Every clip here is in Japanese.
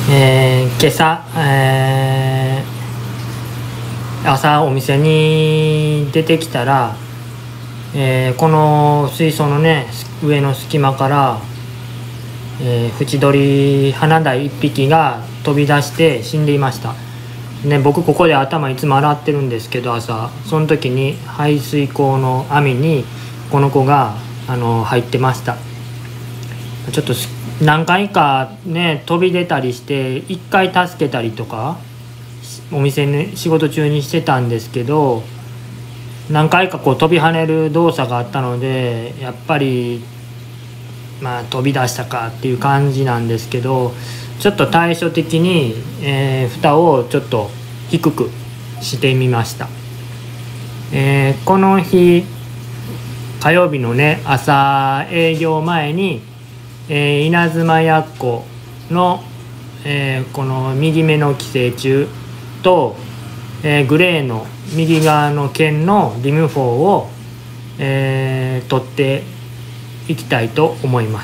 今朝、朝お店に出てきたら、この水槽のね上の隙間から、縁取り花鯛1匹が飛び出して死んでいました。ね、僕ここで頭いつも洗ってるんですけど、朝その時に排水口の網にこの子が入ってました。ちょっと何回かね飛び出たりして1回助けたりとかお店に仕事中にしてたんですけど、何回かこう飛び跳ねる動作があったので、やっぱり飛び出したかっていう感じなんですけど、ちょっと対処的に、蓋をちょっと低くしてみました。この日火曜日のね朝営業前に、稲妻やっこの、この右目の寄生虫と、グレーの右側の剣のリム4を、取っていきたいと思います。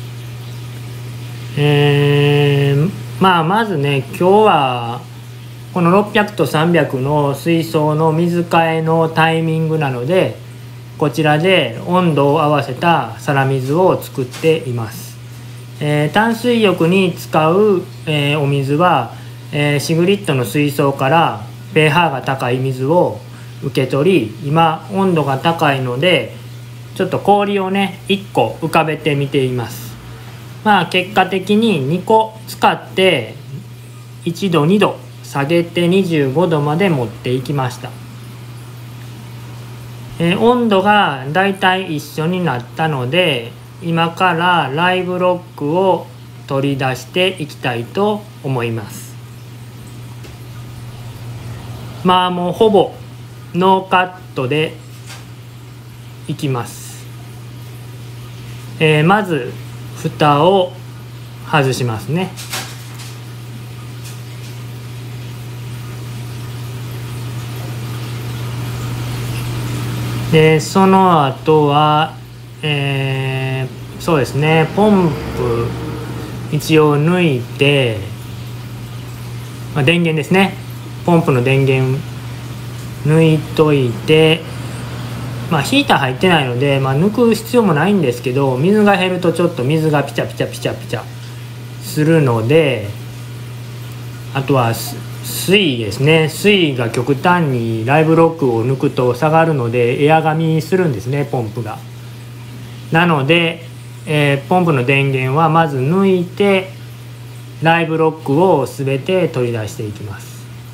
まずね今日はこの600と300の水槽の水替えのタイミングなので、こちらで温度を合わせた皿水を作っています。淡水浴に使う、お水は、シグリッドの水槽から pH が高い水を受け取り、今温度が高いのでちょっと氷をね1個浮かべてみています。結果的に2個使って1度2度下げて25度まで持っていきました。温度がだいたい一緒になったので、今からライブロックを取り出していきたいと思います。もうほぼノーカットでいきます。まず蓋を外しますね。でその後は、そうですね、ポンプ一応抜いて、電源ですね、ポンプの電源抜いといて、ヒーター入ってないので、抜く必要もないんですけど、水が減るとちょっと水がピチャピチャピチャピチャするので、あとは水位ですね、水位が極端にライブロックを抜くと下がるのでエアガミするんですね、ポンプが。なので、ポンプの電源はまず抜いてライブロックを全て取り出していきます。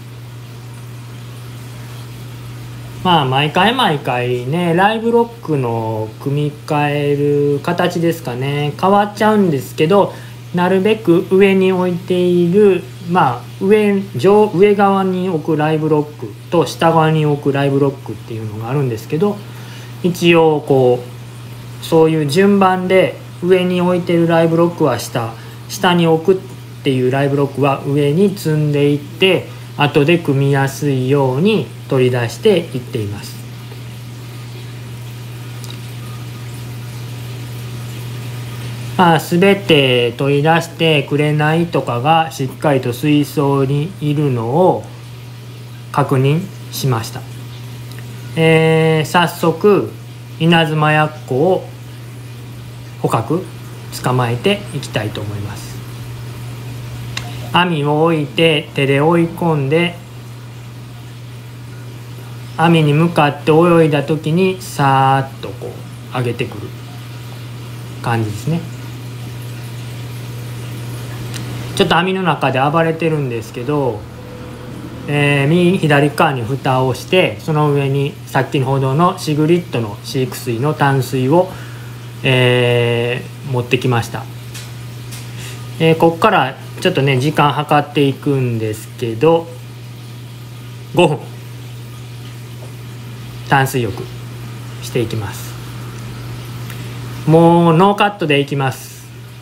毎回毎回ねライブロックの組み替える形ですかね、変わっちゃうんですけど、なるべく上に置いている、上側に置くライブロックと下側に置くライブロックっていうのがあるんですけど、一応そういう順番で上に置いているライブロックは下に置くっていうライブロックは上に積んでいって、後で組みやすいように取り出していっています。全て取り出して紅とかがしっかりと水槽にいるのを確認しました。早速稲妻やっこを捕獲捕まえていきたいと思います。網を置いて手で追い込んで、網に向かって泳いだ時にさーっと上げてくる感じですね。ちょっと網の中で暴れてるんですけど、右左側に蓋をして、その上にさっきのほどのシグリッドの飼育水の淡水を、持ってきました。ここからちょっとね時間計っていくんですけど、5分淡水浴していきます。もうノーカットでいきます。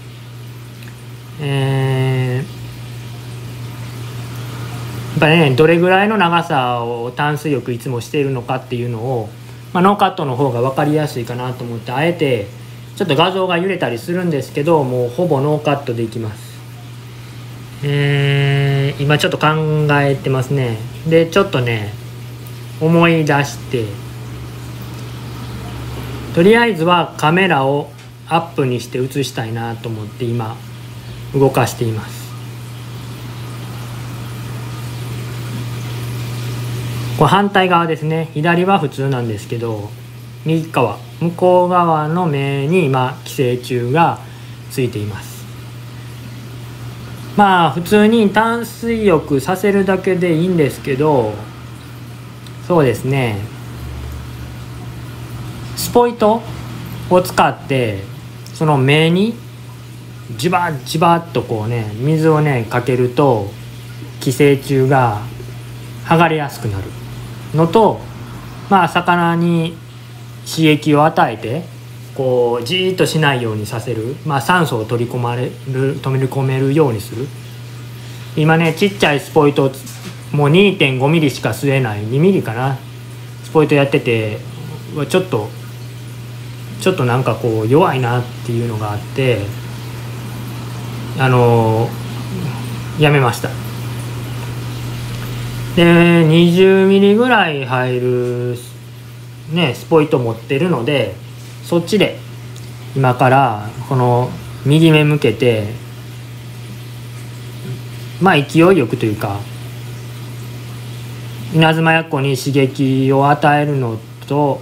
やっぱりねどれぐらいの長さを淡水浴いつもしているのかっていうのを、ノーカットの方が分かりやすいかなと思って、あえてちょっと画像が揺れたりするんですけど、もうほぼノーカットでいきます。 今ちょっと考えてますね。でちょっとね思い出して、とりあえずはカメラをアップにして写したいなと思って今動かしています。これ反対側ですね。左は普通なんですけど、右側向こう側の目に今寄生虫がついています。まあ普通に淡水浴させるだけでいいんですけど、そうですね、スポイトを使ってその目にジバッジバッとこうね水をねかけると寄生虫が剥がれやすくなるのと、まあ魚に刺激を与えてこうじーっとしないようにさせる、まあ、酸素を取り込めるようにする。今ねちっちゃいスポイトもう 2.5 ミリしか吸えない2ミリかなスポイトやってて、ちょっとなんかこう弱いなっていうのがあってやめました。で20ミリぐらい入るねスポイト持ってるので、そっちで今からこの右目向けてまあ勢いよくというか稲妻やっこに刺激を与えるのと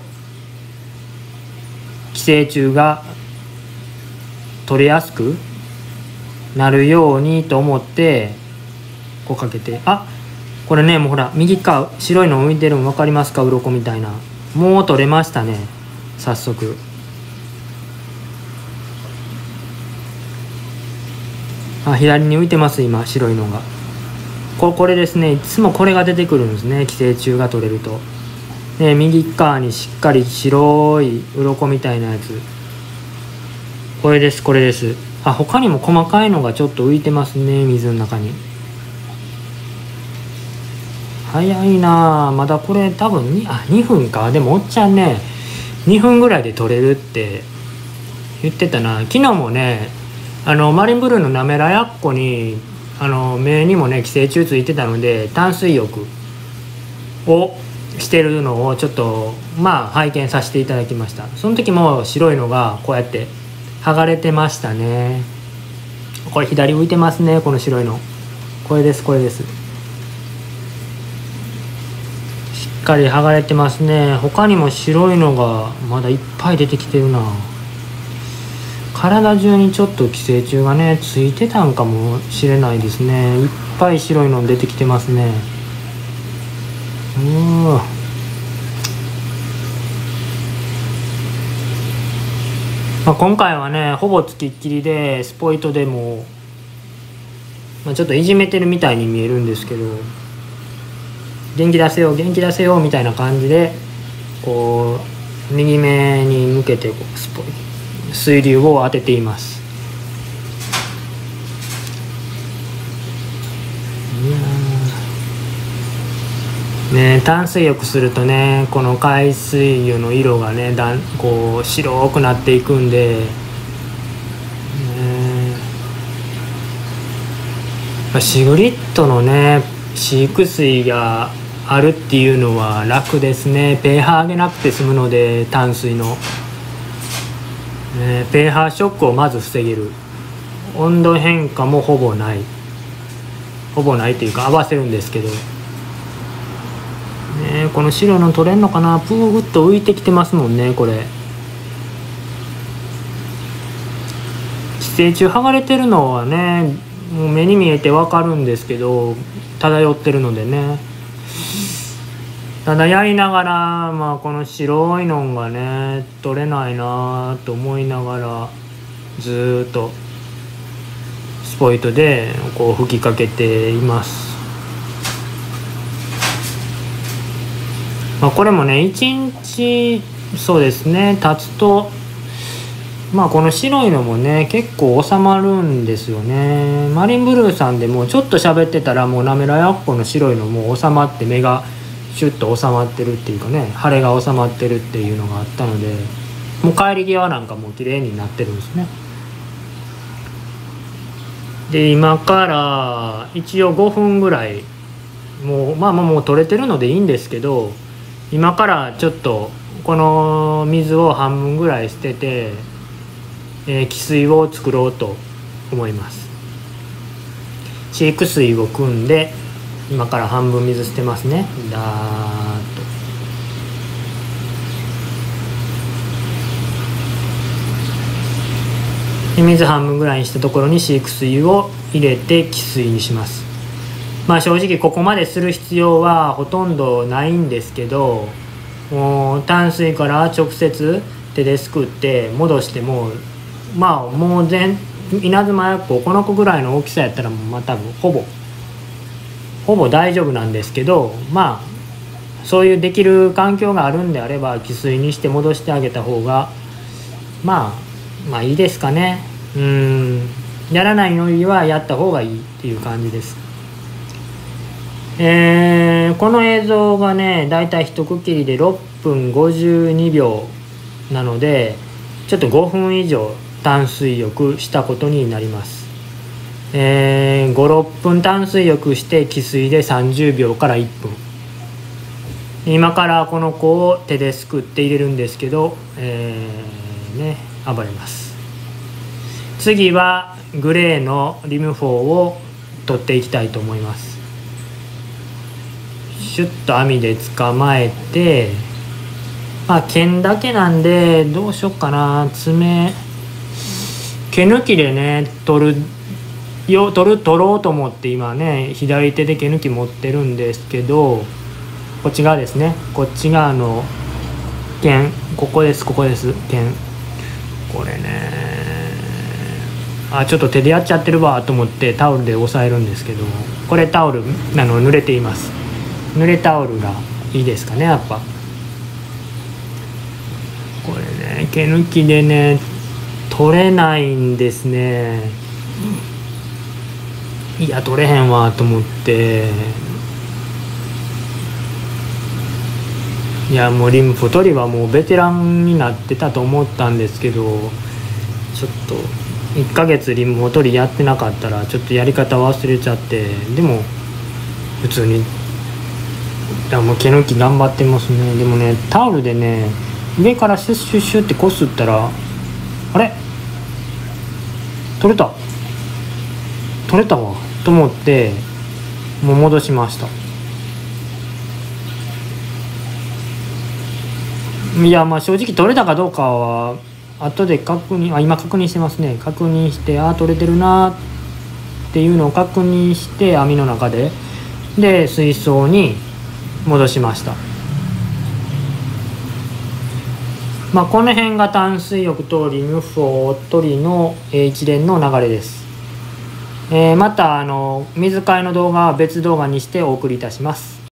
寄生虫が取れやすくなるようにと思ってこうかけて、あ、これねもうほら右側白いの浮いてるの分かりますか？鱗みたいな。もう取れましたね。早速左に浮いてます今白いのが。これですね。いつもこれが出てくるんですね、寄生虫が取れると。で右側にしっかり白い鱗みたいなやつ、これです。他にも細かいのがちょっと浮いてますね水の中に。早いなあ。まだこれ多分2分か。でもおっちゃんね2分ぐらいで取れるって言ってたな。昨日もねマリンブルーのなめらやっこに目にもね寄生虫ついてたので淡水浴をしてるのをちょっと拝見させていただきました。その時も白いのがこうやって剥がれてましたね。これ左浮いてますね、この白いの。これです。しっかり剥がれてますね。他にも白いのがまだいっぱい出てきてるな。体中にちょっと寄生虫がねついてたんかもしれないですね。いっぱい白いの出てきてますね。今回はねほぼつきっきりでスポイトでも、ちょっといじめてるみたいに見えるんですけど、元気出せよみたいな感じでこう右目に向けて水流を当てています。淡水浴するとねこの海水魚の色がねこう白くなっていくんで、シグリットのね飼育水があるっていうのは楽ですね。pH 上げなくて済むので淡水の、pH ショックをまず防げる。温度変化もほぼないというか合わせるんですけど、この白の取れんのかな。プーッと浮いてきてますもんね。これ寄生虫剥がれてるのはねもう目に見えてわかるんですけど漂ってるのでね。ただやりながらこの白いのがね取れないなと思いながらずっとスポイトでこう吹きかけています。これもね1日そうですね経つとこの白いのもね結構収まるんですよね。マリンブルーさんでもちょっと喋ってたらもうなめらやっこの白いのも収まって目がシュッと収まってるっていうかね腫れが収まってるっていうのがあったので、もう帰り際なんかもう綺麗になってるんですね。 で今から一応5分ぐらいもう取れてるのでいいんですけど、今からちょっとこの水を半分ぐらい捨てて、汽水を作ろうと思います。飼育水を汲んで今から半分水捨てますね。だーっとで水半分ぐらいにしたところに飼育水を入れて汽水にします。正直ここまでする必要はほとんどないんですけど、もう淡水から直接手ですくって戻してももう稲妻やっこの子ぐらいの大きさやったら多分ほぼ大丈夫なんですけど、そういうできる環境があるんであれば汽水にして戻してあげた方がいいですかね。やらないよりはやった方がいいっていう感じです。この映像がねだいたい一区切りで6分52秒なので、ちょっと5分以上淡水浴したことになります。5、6分淡水浴して汽水で30秒から1分。今からこの子を手ですくって入れるんですけど、暴れます。次はグレーのリム4を取っていきたいと思います。シュッと網で捕まえて、剣だけなんでどうしよっかな、毛抜きでね取ろうと思って今ね左手で毛抜き持ってるんですけど、こっち側ですね、こっち側の剣、ここです剣、これねちょっと手でやっちゃってるわと思ってタオルで押さえるんですけど、これタオル濡れています。濡れタオルがいいですかね、やっぱこれね毛抜きでね取れないんですね。いや取れへんわと思って、いやもうリム4取りはもうベテランになってたと思ったんですけど、ちょっと1ヶ月リム4取りやってなかったらちょっとやり方忘れちゃって、でも普通にもう毛抜き頑張ってますね。でもねタオルでね上からシュッシュッシュッってこすったらあれ取れたわと思ってもう戻しました。いや正直取れたかどうかは後で今確認してますね。確認して取れてるなっていうのを確認して網の中で水槽に戻しました。この辺が淡水浴とリム4取りの一連の流れです。また水替えの動画は別動画にしてお送りいたします。